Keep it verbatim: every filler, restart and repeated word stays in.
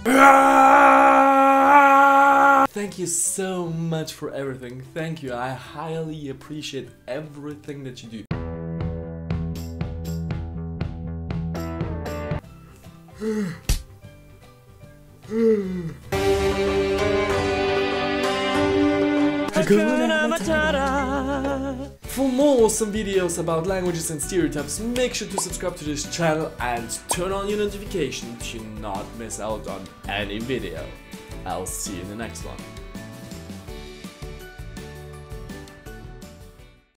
Thank you so much for everything. Thank you. I highly appreciate everything that you do. For more awesome videos about languages and stereotypes, make sure to subscribe to this channel and turn on your notifications to not miss out on any video. I'll see you in the next one.